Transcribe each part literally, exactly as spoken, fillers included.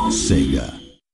Sega.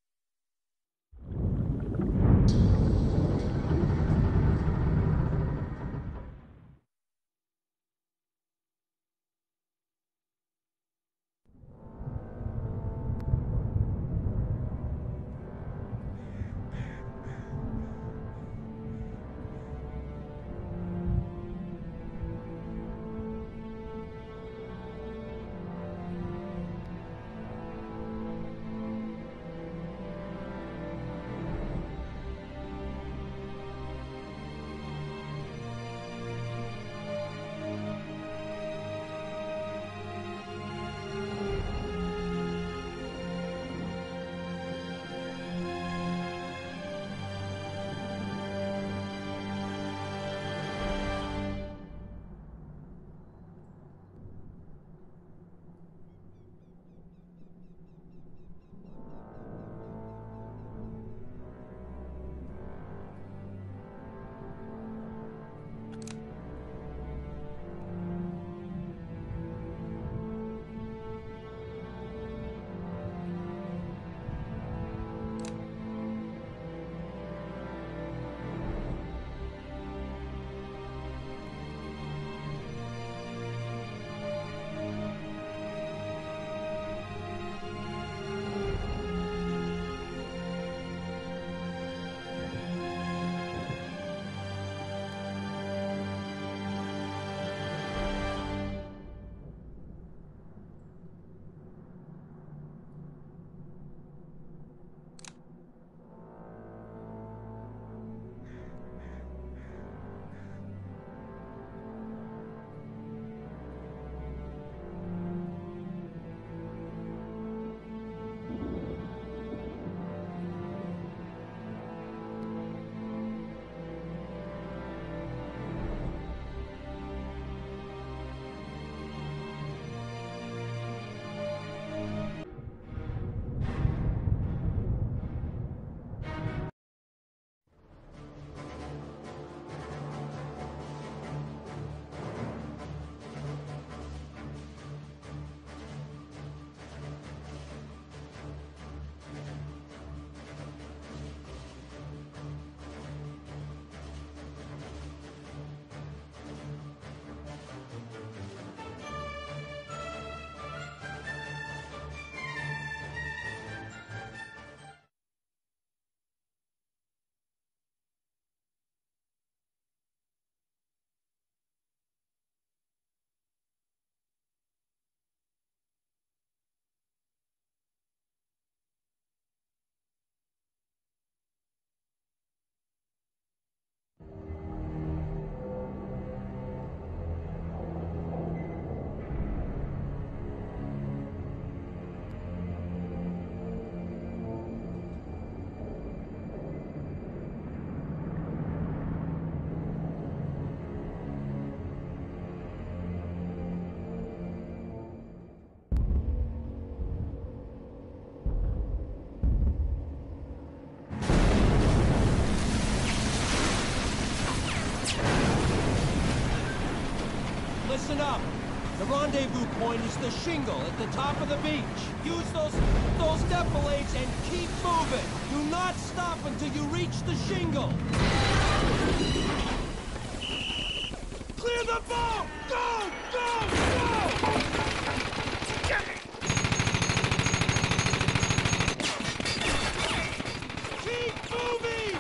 Listen up. The rendezvous point is the shingle at the top of the beach. Use those those defilades and keep moving. Do not stop until you reach the shingle. Clear the boat! Go! Go! Go! Keep moving!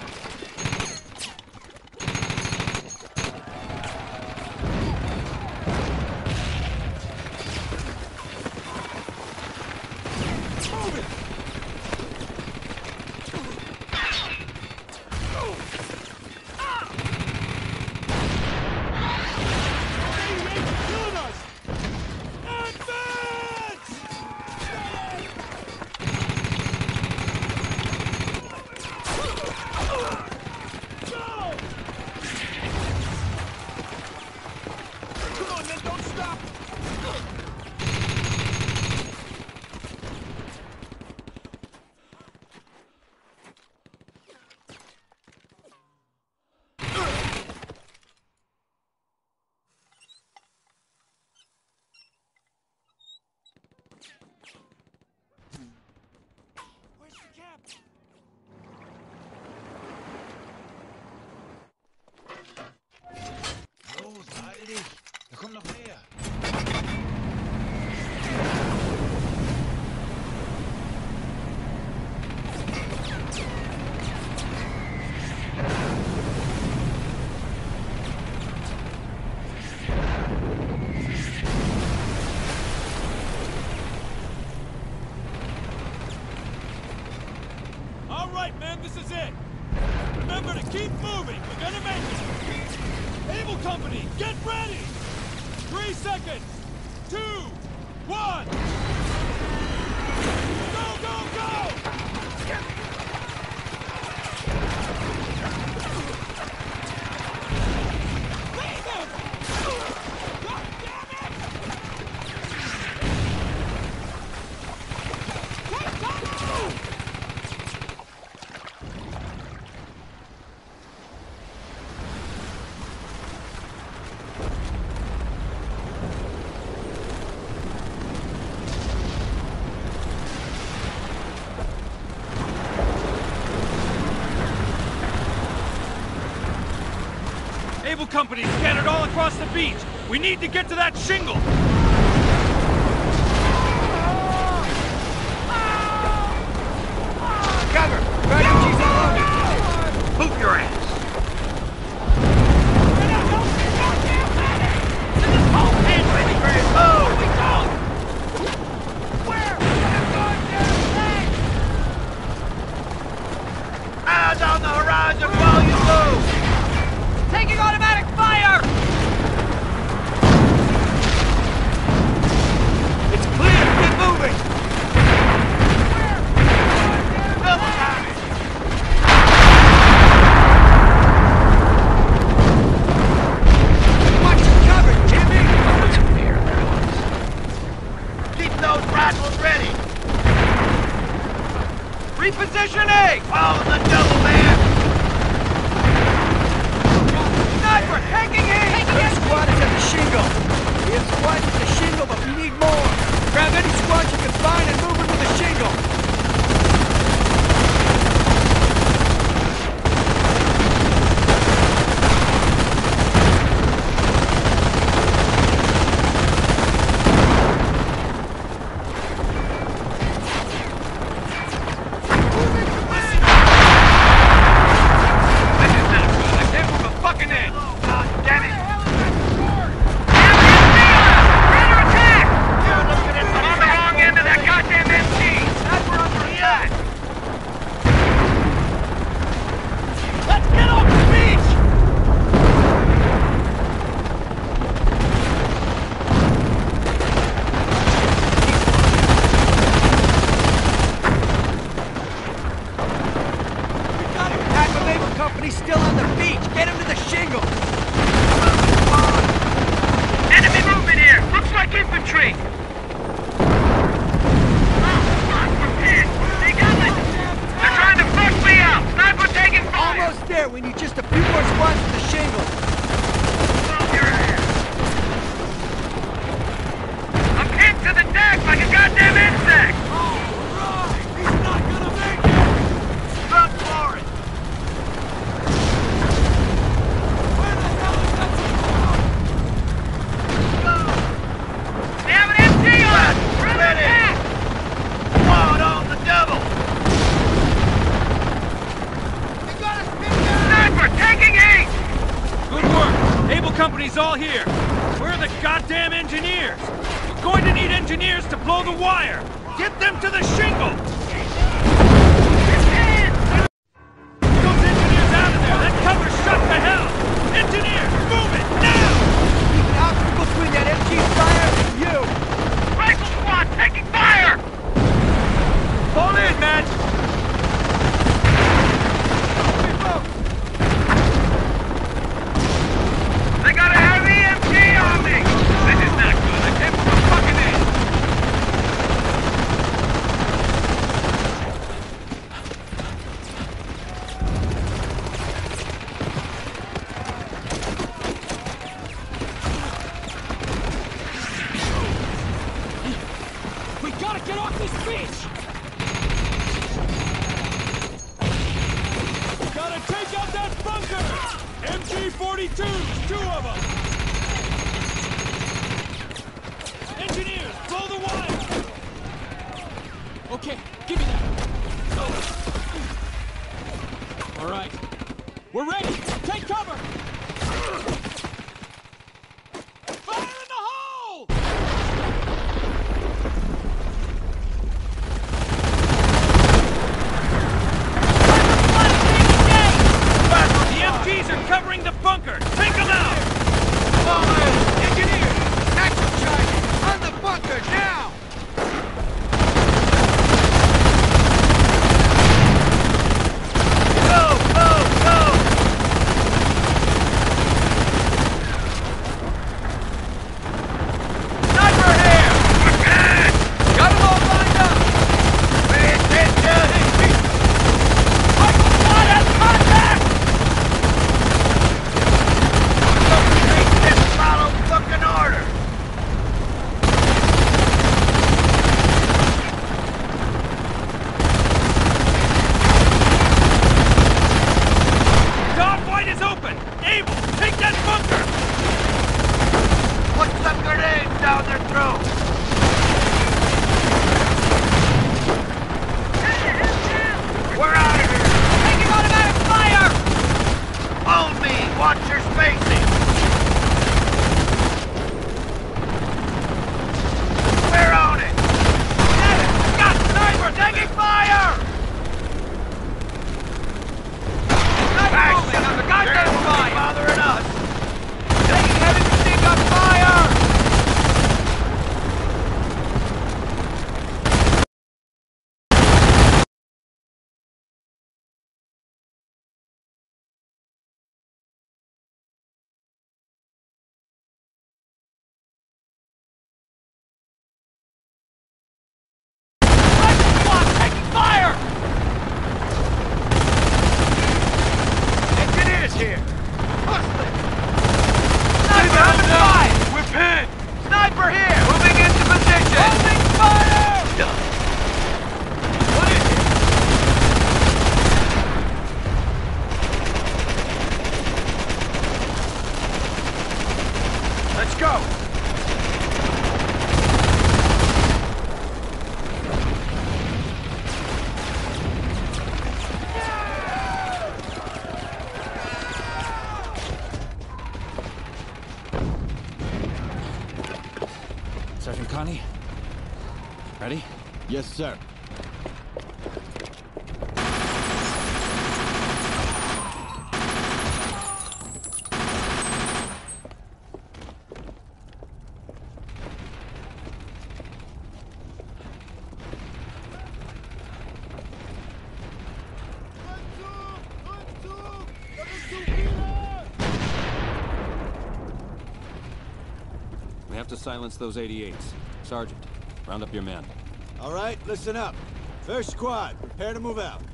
Not dich! Da kommt noch mehr! All right, man, this is it. Remember to keep moving. We're gonna make it. Able Company, get ready. Three seconds. Two, one. Go, go, go! Leave him! God damn it! Take cover! Able Company scattered all across the beach. We need to get to that shingle. Cover! Refugees all over! Move your ass! Eyes on the horizon while you move! Taking automatic fire! It's clear! Keep moving! Double time! Watch your cover, Jimmy! Put some air in their lungs. Keep those rifles ready! Repositioning! Follow the double man! Sniper, taking aim! First squad is at the shingle. We have squads at the shingle, but we need more. Grab any squad you can find and move them to the shingle. Company's still on the beach. Get him to the shingle. Enemy movement here. Looks like infantry. They got it. They're trying to push me out. Sniper taking fire. Almost there. We need just a few more squads at the shingle. Move your ass. I'm pinned to the deck like a goddamn insect. All right. He's not gonna make it. Run for it. Company's all here. Where are the goddamn engineers? We're going to need engineers to blow the wire. Get them to the shingle. Those engineers out of there. That cover shut to hell. Engineers, move it now. Keep an obstacle between that M G fire and you. Rifle squad taking fire. Fall in, man. They got a heavy M G on me! This is not good. I came from a fucking end. We gotta get off this beach! Gotta take out that bunker! M G forty-twos, two of them! Pull the wire! Okay, give me that. All right. We're ready! Take cover! Fire in the hole! The M Ps are covering the bunker! Take them out! Fall in! Engineer! Action charges! On the bunker, now! Go! Go! Go! Sniper here! Got them all lined up! Pay attention! Michael Scott has contact! Just follow fucking order! Dog White is open! Abel, take that bunker! Put some grenades down their throat! We're out of here! Taking automatic fire! Hold me! Watch your spacing! We're on it! Get it! Got sniper! Taking fire! Action on the goddamn fire! Bothering us! Taking heavy machine gun fire! Rifle squad taking fire! Engineers here! Hustling! Sniper on the side! We're pinned! Sniper here! Moving into position! Holding fire! What is it? Let's go! Sergeant Connie? Ready? Yes, sir. We have to silence those eighty-eights. Sergeant, round up your men. All right, listen up. First squad, prepare to move out.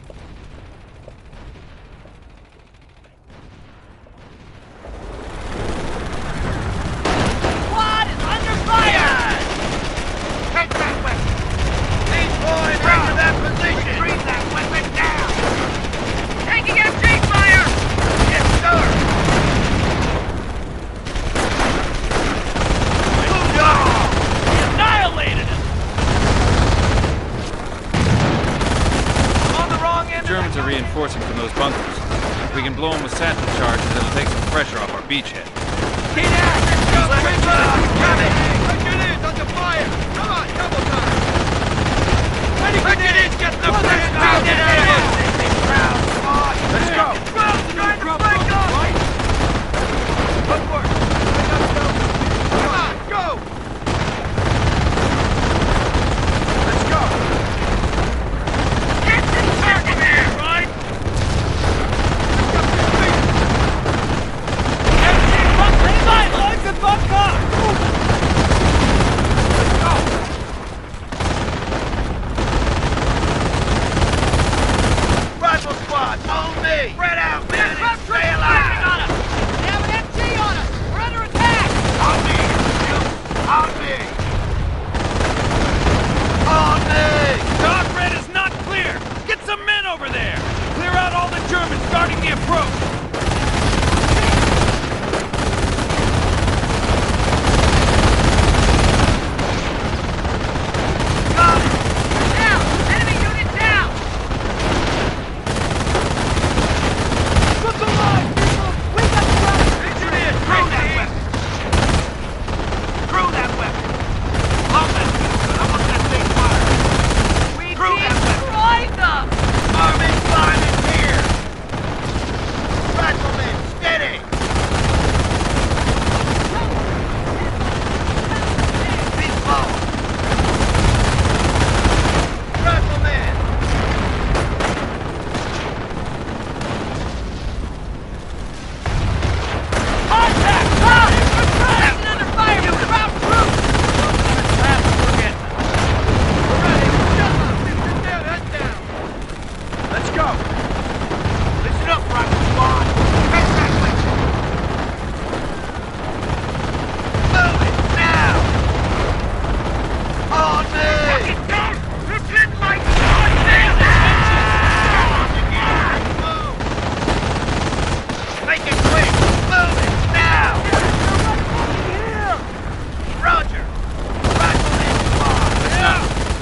Squad is under fire! Take that weapon! These boys into that position! Bring that weapon down! Taking M G fire! Yes, sir! Annihilated him! On the wrong end. The Germans are reinforcing from those bunkers. If we can blow them with satchel charges, it'll take some pressure off our beachhead. Get out! Coming! Engineers under fire! Come on, double time! Ready for this! Get the first round in here! Let's go! Well, trying to break up! Good work! Come on, go! Let's go! Get to the target here! Right? Everything bunker inside! Like the bunker! Let's go!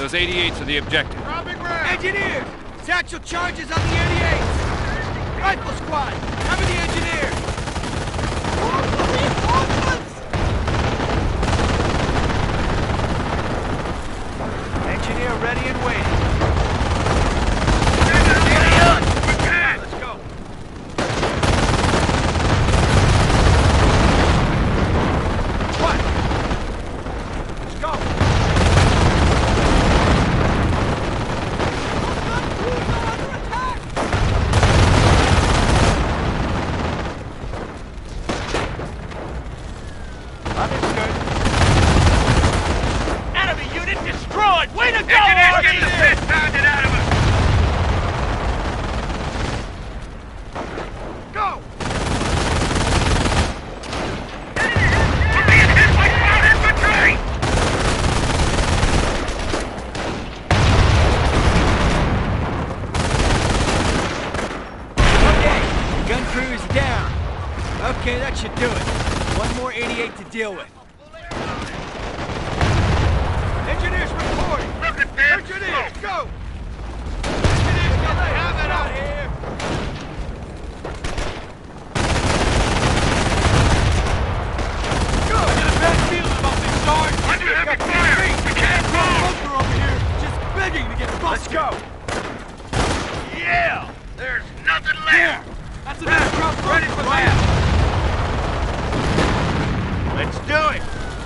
Those eighty-eights are the objective. Engineers! Satchel charges on the eighty-eights! Rifle squad! Cover the engineers! Engineer ready and waiting. Let's go. What? Let's go. Understood. Enemy unit destroyed! Way to go! Engineers, get the fist pounded out of us! Go! We're being hit by ground infantry! Okay, gun crew is down. Okay, that should do it. One more eighty-eight to deal with. Engineers reporting! Look at them! Engineers, go! Engineers, get the helmet out here! Go! I got a bad feeling about this, Sarge! Under heavy fire! We can't move! Bunker over here, just begging to get busted! Let's go! Yeah! There's nothing left! There! That's enough drop ready for that! Let's do it!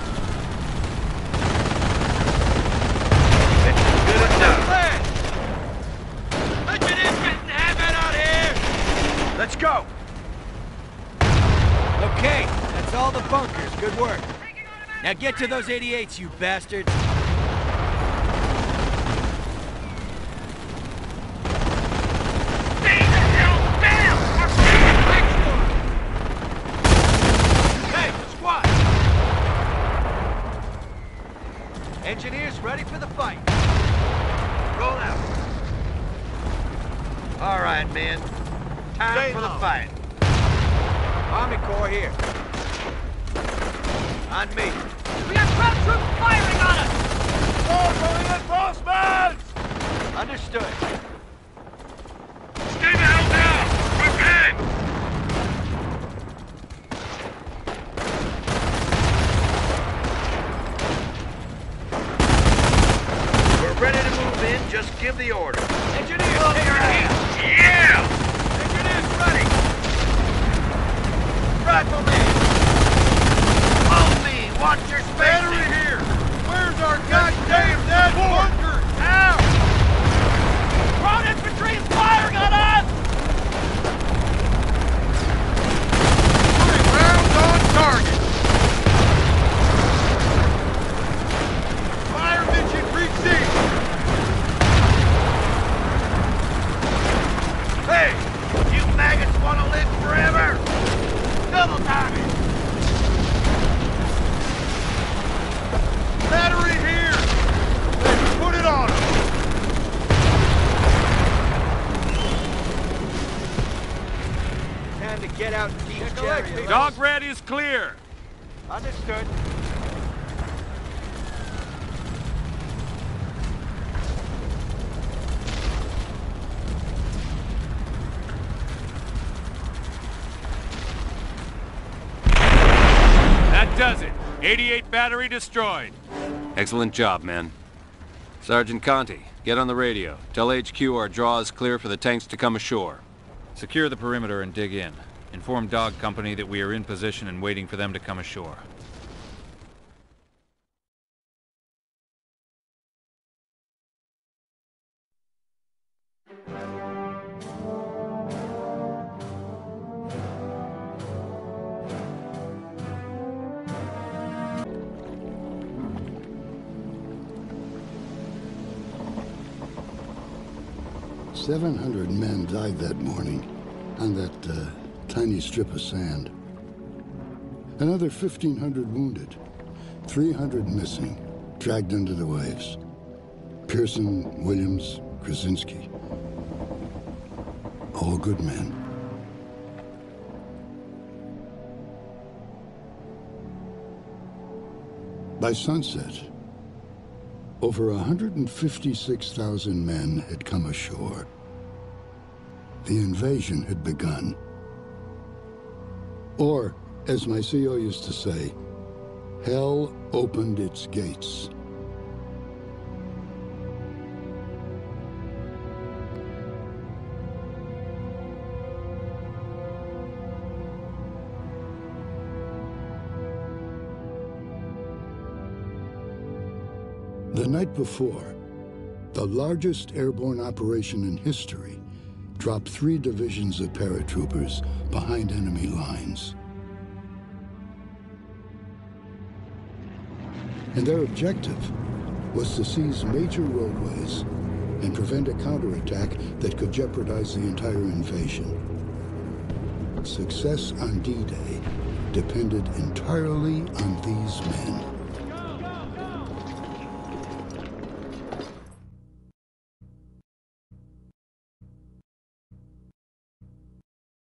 This is good enough. Engineers getting the helmet out here! Let's go! Okay, that's all the bunkers. Good work. Now get to those eighty-eights, you bastards! Stay the hell down! We're being lectured! Hey, squad! Engineers ready for the fight. Roll out. All right, men. Time Stay for the low. fight. Army Corps here. On me. We got ground troops firing on us! Reinforcements! Understood. Stay the hell down! We're pinned! We're ready to move in. Just give the order. Engineers, take your ass! Yeah! Engineers ready! Rifleman! Follow me! Watch your spacing! here! Where's our goddamn dead bunker? Now! Ground infantry is firing on us! Putting rounds on target! Fire mission received! Hey! You maggots want to live forever? Double time it! Battery here! Let's put it on 'em. Time to get out and teach Jerry. Dog red is clear. Understood. That does it. eighty-eight battery destroyed. Excellent job, men. Sergeant Conti, get on the radio. Tell H Q our draw is clear for the tanks to come ashore. Secure the perimeter and dig in. Inform Dog Company that we are in position and waiting for them to come ashore. Seven hundred men died that morning on that uh, tiny strip of sand. Another fifteen hundred wounded, three hundred missing, dragged under the waves. Pearson, Williams, Krasinski. All good men. By sunset, over one hundred fifty-six thousand men had come ashore. The invasion had begun. Or, as my C O used to say, hell opened its gates. The night before, the largest airborne operation in history dropped three divisions of paratroopers behind enemy lines. And their objective was to seize major roadways and prevent a counterattack that could jeopardize the entire invasion. Success on D-Day depended entirely on these men.